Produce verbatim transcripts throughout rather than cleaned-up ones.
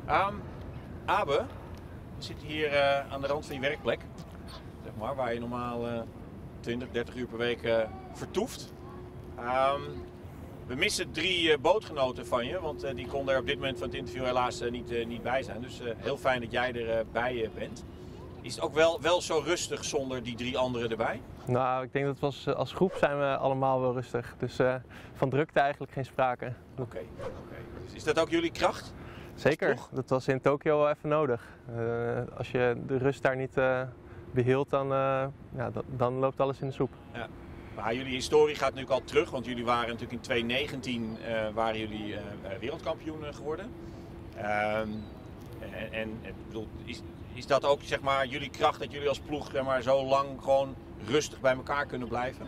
Um, Abe, we zitten hier uh, aan de rand van je werkplek, zeg maar, waar je normaal uh, twintig, dertig uur per week uh, vertoeft. Um, we missen drie uh, bootgenoten van je, want uh, die konden er op dit moment van het interview helaas uh, niet, uh, niet bij zijn. Dus uh, heel fijn dat jij er uh, bij uh, bent. Is het ook wel, wel zo rustig zonder die drie anderen erbij? Nou, ik denk dat we als, als groep zijn we allemaal wel rustig. Dus uh, van drukte eigenlijk geen sprake. Oké. Okay, okay. Dus is dat ook jullie kracht? Zeker, dat was in Tokio wel even nodig. Uh, als je de rust daar niet uh, behield, dan, uh, ja, dan, dan loopt alles in de soep. Ja. Maar jullie historie gaat natuurlijk al terug, want jullie waren natuurlijk in tweeduizend negentien uh, waren jullie uh, wereldkampioen geworden. Um, en, en ik bedoel, is, is dat ook zeg maar, jullie kracht dat jullie als ploeg zeg maar, zo lang gewoon rustig bij elkaar kunnen blijven?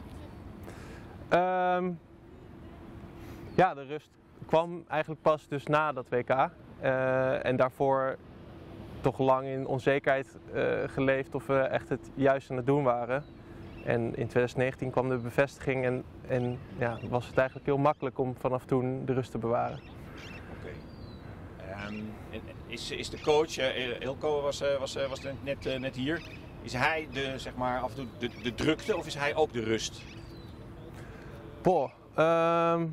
Um, ja, de rust kwam eigenlijk pas dus na dat W K. Uh, en daarvoor toch lang in onzekerheid uh, geleefd of we echt het juist aan het doen waren. En in tweeduizend negentien kwam de bevestiging en, en ja, was het eigenlijk heel makkelijk om vanaf toen de rust te bewaren. Oké. Okay. Um, is, is de coach, uh, Eelco was, uh, was, uh, was net, uh, net hier, is hij de, zeg maar, af en toe de, de drukte of is hij ook de rust? Boah, um...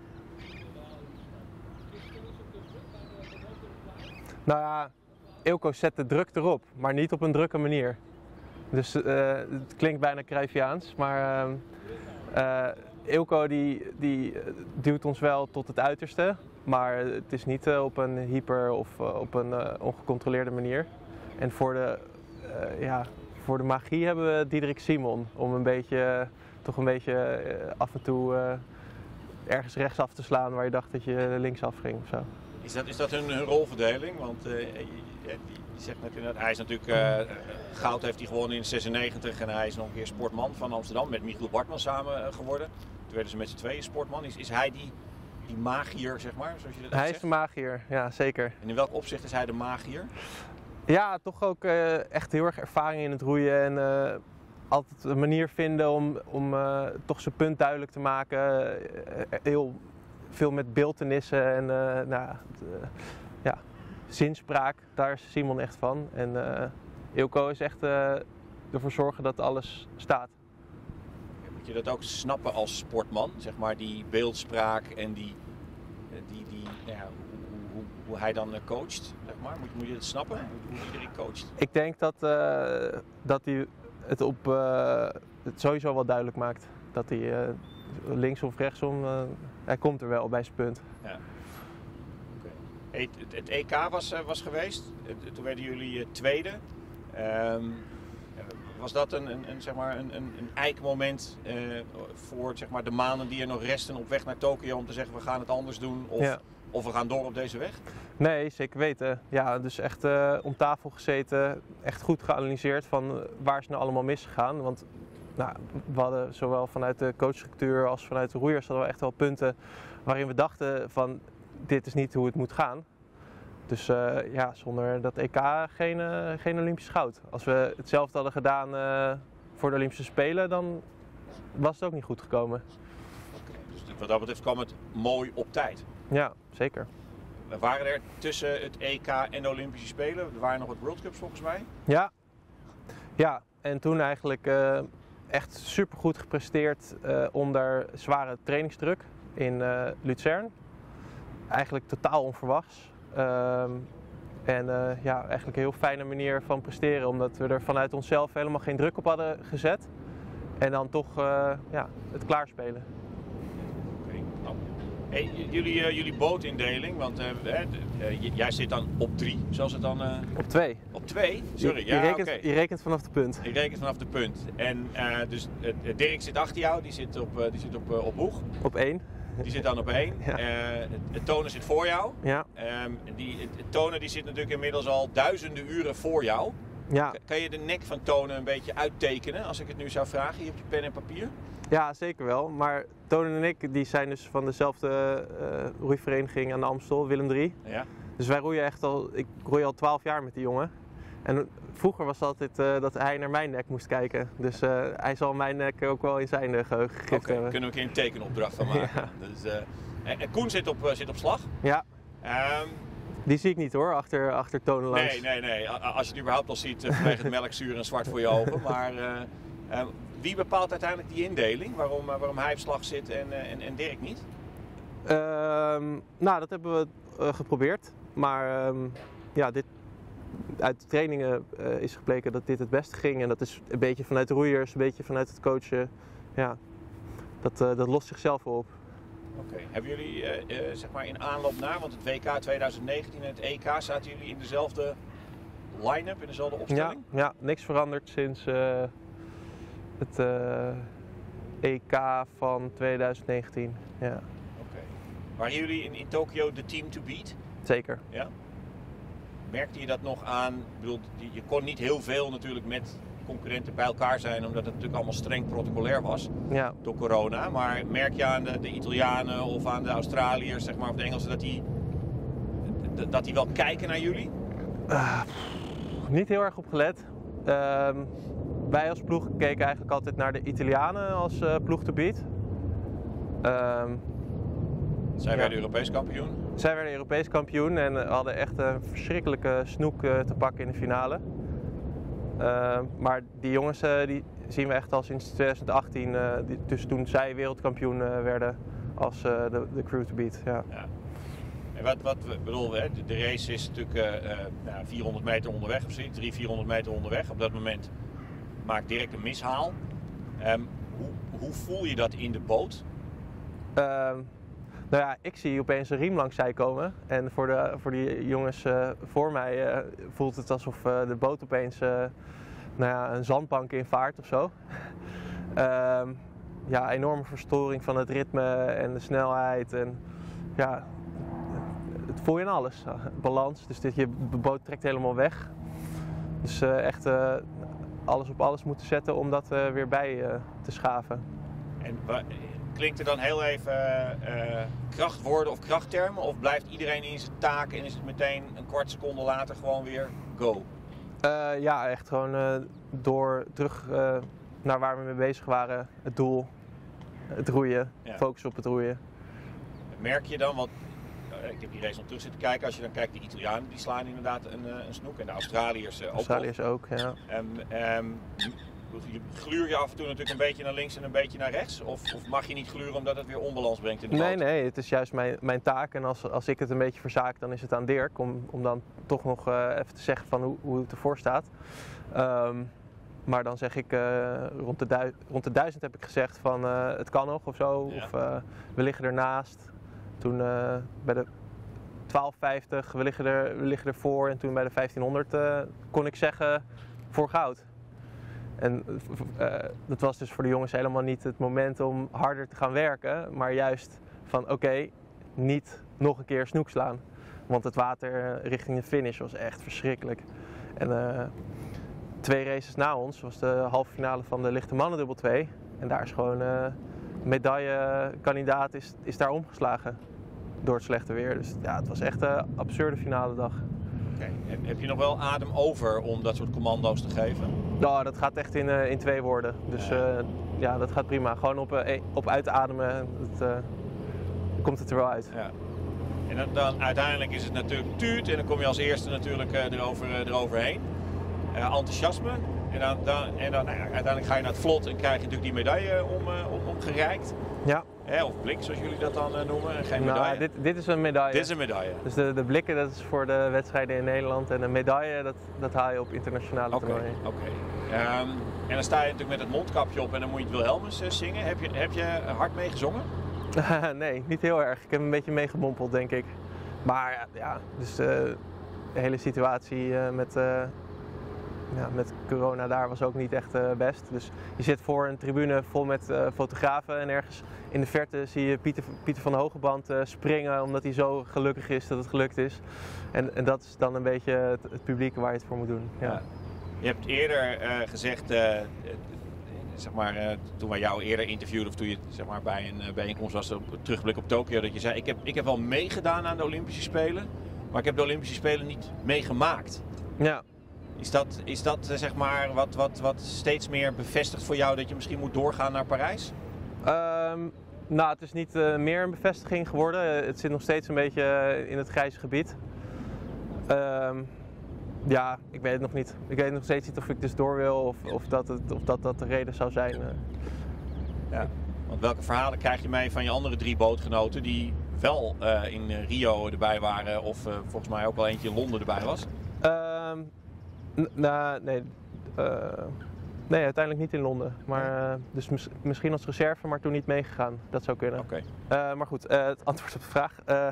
Nou ja, Eelco zet de druk erop, maar niet op een drukke manier. Dus uh, het klinkt bijna Cruyffiaans, maar uh, uh, Eelco die, die duwt ons wel tot het uiterste. Maar het is niet uh, op een hyper of uh, op een uh, ongecontroleerde manier. En voor de, uh, ja, voor de magie hebben we Diederik Simon om een beetje, uh, toch een beetje uh, af en toe uh, ergens rechtsaf te slaan waar je dacht dat je linksaf ging of zo. Is dat, is dat hun, hun rolverdeling? Want uh, je, je zegt net inderdaad, hij is natuurlijk, uh, goud heeft hij gewonnen in zesennegentig en hij is nog een keer sportman van Amsterdam met Michiel Bartman samen uh, geworden. Toen werden ze met z'n tweeën sportman. Is, is hij die, die magier, zeg maar, zoals je dat Hij zegt? is de magier, ja zeker. En in welk opzicht is hij de magier? Ja, toch ook uh, echt heel erg ervaring in het roeien en uh, altijd een manier vinden om, om uh, toch zijn punt duidelijk te maken. Uh, heel veel met beeltenissen en uh, nou, uh, ja, zinspraak, daar is Simon echt van. En uh, Eelco is echt uh, ervoor zorgen dat alles staat. Moet je dat ook snappen als sportman, zeg maar, die beeldspraak en die, die, die nou ja, hoe, hoe, hoe hij dan coacht, zeg maar. Moet, moet je dat snappen, hoe, hoe iedereen coacht? Ik denk dat, uh, dat hij het op uh, het sowieso wel duidelijk maakt. Dat hij uh, links of rechtsom, uh, hij komt er wel bij zijn punt. Ja. Het, het E K was, was geweest, toen werden jullie tweede. Um, was dat een, een, een, zeg maar een, een, een eikmoment uh, voor zeg maar, de maanden die er nog resten op weg naar Tokio om te zeggen we gaan het anders doen of, ja. of we gaan door op deze weg? Nee, zeker weten. Ja, dus echt uh, om tafel gezeten, echt goed geanalyseerd van uh, waar is nou allemaal misgegaan. Want nou, we hadden zowel vanuit de coachstructuur als vanuit de roeiers hadden we echt wel punten waarin we dachten van dit is niet hoe het moet gaan. Dus uh, ja, zonder dat E K geen, uh, geen Olympisch goud. Als we hetzelfde hadden gedaan uh, voor de Olympische Spelen, dan was het ook niet goed gekomen. Okay, dus wat dat betreft kwam het mooi op tijd. Ja, zeker. We waren er tussen het E K en de Olympische Spelen? Er waren nog wat World Cups volgens mij? Ja, ja. En toen eigenlijk uh, echt supergoed gepresteerd uh, onder zware trainingsdruk in uh, Luzern. Eigenlijk totaal onverwachts. Um, en uh, ja, eigenlijk een heel fijne manier van presteren, omdat we er vanuit onszelf helemaal geen druk op hadden gezet. En dan toch uh, ja, het klaarspelen. Oké, okay, nou. Hey, jullie, uh, jullie bootindeling, want uh, uh, jij zit dan op drie, zoals het dan... Uh... Op twee. Op twee? Sorry, je, je, ja, rekent, okay. je rekent vanaf de punt. Je rekent vanaf de punt. En uh, dus uh, Dirk zit achter jou, die zit op, uh, die zit op, uh, op boeg. Op één. Die zit dan op één. Ja. Uh, het tonen zit voor jou. Ja. Um, die, het, het tonen die zit natuurlijk inmiddels al duizenden uren voor jou. Ja. K- kan je de nek van tonen een beetje uittekenen als ik het nu zou vragen hier op je pen en papier? Ja, zeker wel. Maar Tonen en ik die zijn dus van dezelfde uh, roeivereniging aan de Amstel, Willem drie. Ja. Dus wij roeien echt al, ik roei al twaalf jaar met die jongen. En vroeger was het altijd uh, dat hij naar mijn nek moest kijken. Dus uh, hij zal mijn nek ook wel in zijn uh, geheugen gegrift okay, hebben. Kunnen we een keer een tekenopdracht van maken. Ja. Dus, uh, en Koen zit op, uh, zit op slag. Ja. Um, Die zie ik niet hoor, achter, achter tonen langs. Nee, nee, nee. Als je het überhaupt al ziet uh, vanwege het melkzuur en zwart voor je ogen. Maar uh, uh, wie bepaalt uiteindelijk die indeling? Waarom, uh, waarom hij op slag zit en, uh, en, en Dirk niet? Uh, nou, dat hebben we uh, geprobeerd. Maar um, ja, dit, uit de trainingen uh, is gebleken dat dit het beste ging. En dat is een beetje vanuit de roeiers, een beetje vanuit het coachen. Ja, dat, uh, dat lost zichzelf wel op. Oké. Okay. Hebben jullie uh, uh, zeg maar in aanloop naar, want het W K twintig negentien en het E K, zaten jullie in dezelfde line-up, in dezelfde opstelling? Ja, ja, niks veranderd sinds uh, het uh, E K van twintig negentien. Ja. Oké. Okay. Waren jullie in, in Tokio de team to beat? Zeker. Ja. Merkte je dat nog aan? Ik bedoel, je kon niet heel veel natuurlijk met concurrenten bij elkaar zijn, omdat het natuurlijk allemaal streng protocolair was ja. door corona. Maar merk je aan de, de Italianen of aan de Australiërs, zeg maar, of de Engelsen, dat die, dat die wel kijken naar jullie? Uh, niet heel erg op gelet. Uh, wij als ploeg keken eigenlijk altijd naar de Italianen als uh, ploeg te beat. Uh, Zij ja. werden Europees kampioen? Zij werden Europees kampioen en hadden echt een verschrikkelijke snoek uh, te pakken in de finale. Uh, maar die jongens uh, die zien we echt al sinds twintig achttien, uh, die, dus toen zij wereldkampioen uh, werden, als uh, de, de crew to beat. Ja. Ja. En wat, wat we bedoel, de, de race is natuurlijk uh, uh, nou, vierhonderd meter onderweg, of zoiets, driehonderd, vierhonderd meter onderweg. Op dat moment maakt Dirk een mishaal. Um, hoe, hoe voel je dat in de boot? Uh, nou ja, ik zie opeens een riem langs zij komen. En voor, de, voor die jongens uh, voor mij uh, voelt het alsof uh, de boot opeens uh, nou ja, een zandbank invaart of zo. uh, ja, enorme verstoring van het ritme en de snelheid. En, ja, het voel je in alles. Balans, dus dit, je boot trekt helemaal weg. Dus uh, echt uh, alles op alles moeten zetten om dat uh, weer bij uh, te schaven. En klinkt er dan heel even uh, krachtwoorden of krachttermen? Of blijft iedereen in zijn taak en is het meteen een kwart seconde later gewoon weer go? Uh, ja, echt gewoon uh, door terug uh, naar waar we mee bezig waren. Het doel, het roeien, ja. Focus op het roeien. Merk je dan, want uh, ik heb die race nog terug zitten kijken. Als je dan kijkt, de Italianen die slaan inderdaad een, uh, een snoek. En de Australiërs uh, ook. Australiërs ook, ja. Um, um, Gluur je af en toe natuurlijk een beetje naar links en een beetje naar rechts? Of, of mag je niet gluren omdat het weer onbalans brengt in de boot? Nee, nee, het is juist mijn, mijn taak. En als, als ik het een beetje verzaak, dan is het aan Dirk om, om dan toch nog uh, even te zeggen van hoe, hoe het ervoor staat. Um, maar dan zeg ik, uh, rond, de du- rond de duizend heb ik gezegd van uh, het kan nog of zo. Ja. Of uh, we liggen ernaast. Toen uh, bij de twaalf vijftig, we liggen, er, we liggen ervoor. En toen bij de vijftienhonderd uh, kon ik zeggen voor goud. En uh, dat was dus voor de jongens helemaal niet het moment om harder te gaan werken, maar juist van oké, okay, niet nog een keer snoek slaan. Want het water richting de finish was echt verschrikkelijk. En uh, twee races na ons was de halve finale van de lichte mannen dubbel twee. En daar is gewoon uh, medaillekandidaat is, is daar omgeslagen door het slechte weer. Dus ja, het was echt een absurde finale dag. Okay. Heb je nog wel adem over om dat soort commando's te geven? Nou, dat gaat echt in, uh, in twee woorden. Dus ja. Uh, ja, dat gaat prima. Gewoon op, uh, op uitademen, dat, uh, komt het er wel uit. Ja. En dan, dan uiteindelijk is het natuurlijk tuut en dan kom je als eerste natuurlijk uh, erover, uh, eroverheen. Uh, enthousiasme. En dan, dan, en dan nou ja, uiteindelijk ga je naar het vlot en krijg je natuurlijk die medaille om, uh, om, omgereikt. Ja. Hè, of blik, zoals jullie dat dan uh, noemen. Geen medaille. Nou, dit, dit is een medaille. Dit is een medaille. Dus de, de blikken, dat is voor de wedstrijden in Nederland. En een medaille, dat, dat haal je op internationale okay, toernooien. Oké, okay. um, En dan sta je natuurlijk met het mondkapje op en dan moet je het Wilhelmus uh, zingen. Heb je, heb je hard mee gezongen? Nee, niet heel erg. Ik heb een beetje meegemompeld, denk ik. Maar ja, dus uh, de hele situatie uh, met... Uh, Ja, met corona daar was ook niet echt uh, best. Dus je zit voor een tribune vol met uh, fotografen en ergens in de verte zie je Pieter, Pieter van de Hogeband uh, springen omdat hij zo gelukkig is dat het gelukt is. En, en dat is dan een beetje het, het publiek waar je het voor moet doen. Ja. Ja. Je hebt eerder uh, gezegd, uh, uh, zeg maar, uh, toen wij jou eerder interviewden of toen je zeg maar, bij een uh, bijeenkomst was, op terugblik op Tokio, dat je zei ik heb, ik heb wel meegedaan aan de Olympische Spelen, maar ik heb de Olympische Spelen niet meegemaakt. Ja. Is dat, is dat zeg maar wat, wat, wat steeds meer bevestigt voor jou dat je misschien moet doorgaan naar Parijs? Um, nou, het is niet uh, meer een bevestiging geworden. Het zit nog steeds een beetje in het grijze gebied. Um, ja, ik weet het nog niet. Ik weet nog steeds niet of ik dus door wil of, of, dat, het, of dat dat de reden zou zijn. Uh. Ja, want welke verhalen krijg je mee van je andere drie bootgenoten die wel uh, in Rio erbij waren of uh, volgens mij ook wel eentje in Londen erbij was? Um, nou, nee. Uh, nee, uiteindelijk niet in Londen. Maar, uh, dus mis, misschien als reserve, maar toen niet meegegaan. Dat zou kunnen. Oké. Okay. Uh, maar goed, uh, het antwoord op de vraag. Uh,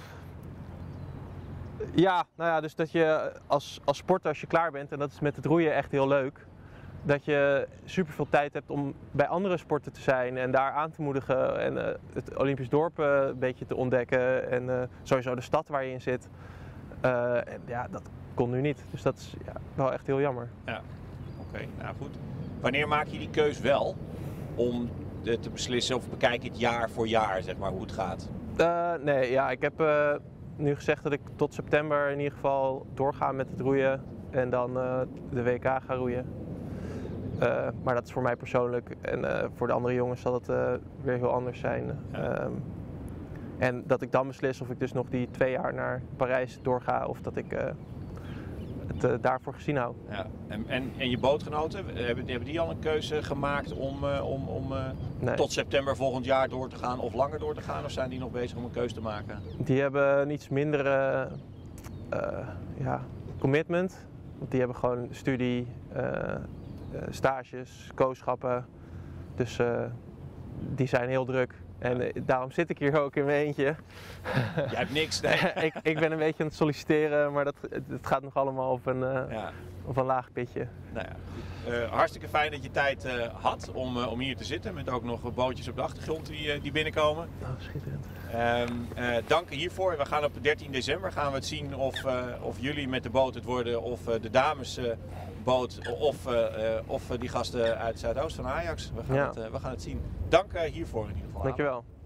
ja, nou ja, dus dat je als, als sporter als je klaar bent, en dat is met het roeien echt heel leuk, dat je super veel tijd hebt om bij andere sporten te zijn en daar aan te moedigen en uh, het Olympisch dorp uh, een beetje te ontdekken en uh, sowieso de stad waar je in zit. Uh, en ja, dat kon nu niet. Dus dat is ja, wel echt heel jammer. Ja, oké. Okay, nou goed. Wanneer maak je die keus wel om te beslissen of bekijk je het jaar voor jaar, zeg maar, hoe het gaat? Uh, nee, ja, ik heb uh, nu gezegd dat ik tot september in ieder geval doorga met het roeien en dan uh, de W K ga roeien. Uh, maar dat is voor mij persoonlijk en uh, voor de andere jongens zal het uh, weer heel anders zijn. Ja. Um, en dat ik dan beslis of ik dus nog die twee jaar naar Parijs doorga of dat ik uh, het uh, daarvoor gezien hou. Ja. En, en, en je bootgenoten, hebben, hebben die al een keuze gemaakt om, uh, om, om uh, nee. tot september volgend jaar door te gaan of langer door te gaan? Of zijn die nog bezig om een keuze te maken? Die hebben een iets mindere uh, ja, commitment. Want die hebben gewoon studie, uh, stages, kooschappen. Dus uh, die zijn heel druk. En uh, daarom zit ik hier ook in mijn eentje. Jij hebt niks, nee. ik, ik ben een beetje aan het solliciteren, maar dat, het gaat nog allemaal op een, uh, ja. op een laag pitje. Nou ja, uh, hartstikke fijn dat je tijd uh, had om, uh, om hier te zitten. Met ook nog bootjes op de achtergrond die, uh, die binnenkomen. Oh, schitterend. Um, uh, dank hiervoor. We gaan op dertien december gaan we het zien of, uh, of jullie met de boot het worden of uh, de dames uh, boot of, uh, uh, of uh, die gasten uit Zuidoost van Ajax. We gaan, ja. het, uh, we gaan het zien. Dank uh, hiervoor in ieder geval. Dankjewel.